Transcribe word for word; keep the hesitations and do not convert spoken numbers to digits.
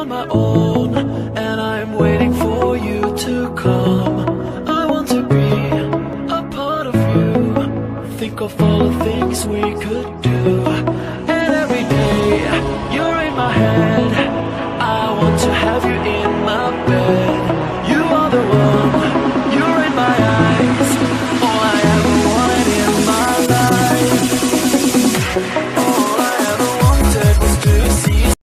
on my own, and I'm waiting for you to come. I want to be a part of you. Think of all the things we could do, and every day you're in my head.